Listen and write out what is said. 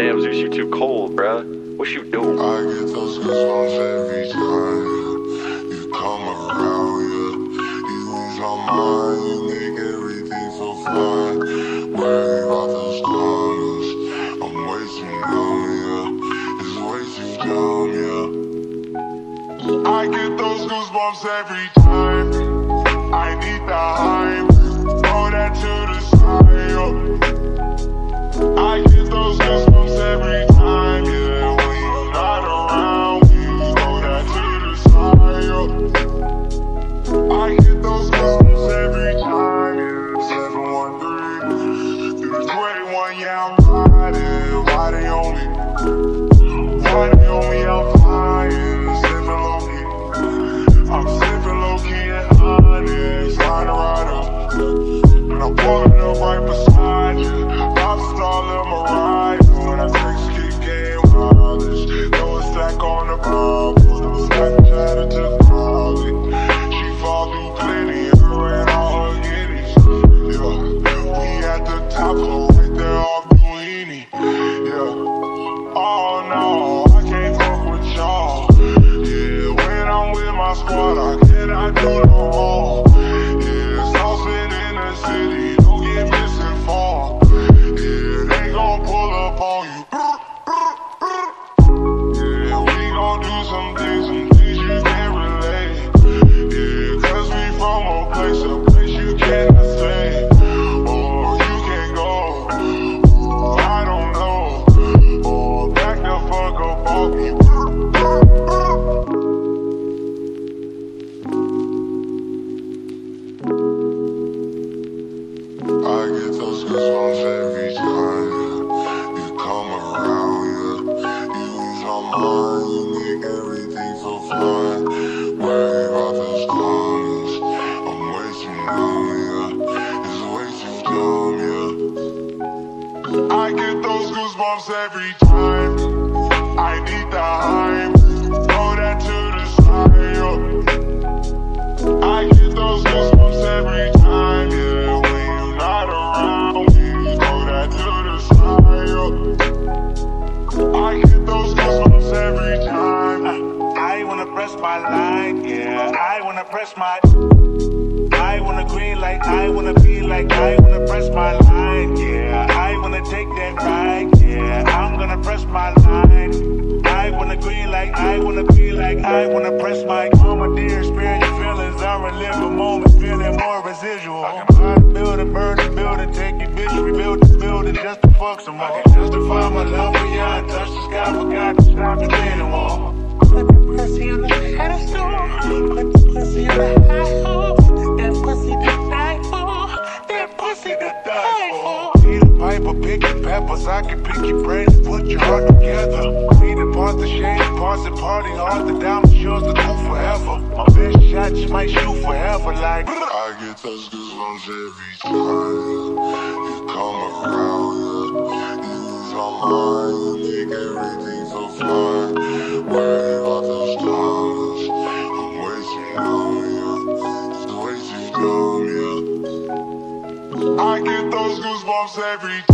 Damn, Zeus, you too cold, bruh. What you doing? I get those goosebumps every time you come around, yeah. You ease my mind, you make everything feel fine. Worry about those corners, I'm way too numb, yeah. It's way too dumb, yeah. I get those goosebumps every time. I need the hype, throw that to the side, yo. I get those goosebumps every time, yeah. When you're not around, we throw that to the side, yo. I get those goosebumps every time, yeah. 713 through the 21, yeah, I'm riding. Why they on me? Why they on me? I'm flying, sipping low-key. I'm sipping low-key and honest, rider. And I'm pulling up right beside you. I'm stalling my ride. When I text, keep getting wireless. Throw a stack on the bob. Put a stack chatter to the molly. She fall through plenty, her and all her guineas. Yeah, we at the top floor, right there off Duini. Yeah, oh no, I can't fuck with y'all. Yeah, when I'm with my squad, I cannot do no more. Yeah, saucing in the city, don't get misinformed. Yeah, they gon' pull up on you. Yeah, we gon' do some things you can't relate. Yeah, cause we from a place you cannot stay. Or you can't go, or I don't know. Or back the fuck up on me. I get those goosebumps every time, yeah. You come around, yeah. You ease my mind, you make everything feel fine. Worry about those corners, I'm way too numb, yeah. It's way too dumb, yeah. I get those goosebumps every time. I need the hype, throw that to the side, yo. I get those goosebumps every time, yeah. When you're not around, we throw that to the side, yo. I get those goosebumps every time. I wanna press my line, yeah. I wanna press my. I wanna green like I wanna be like I wanna press my line, yeah. I wanna take that ride, yeah. I'm gonna press my line. I wanna green like I wanna be like I wanna press my. Oh my dear, spare your feelings. I relive a moment, feeling more residual. I can buy the building, burn the building, take your bitch, rebuild the building just to fuck some more. I can justify my love for you. I touch the sky, forgot to stop the dating wall. Put the pussy on the pedestal. Put the pussy on the high hole. That pussy to die for. That pussy to die for. Peter Piper, picking peppers. I can pick your brain and put your heart together. Read the parts, the shade, parts, and party hard. The diamond shows the cool forever. My best shot just might shoot forever. Like I get those goosebumps every time, yeah. You come around, yeah. You ease my mind, you make everything feel fine. Worry about those corners, I'm way too numb, yeah. It's way too dumb, yeah. I get those goosebumps every time.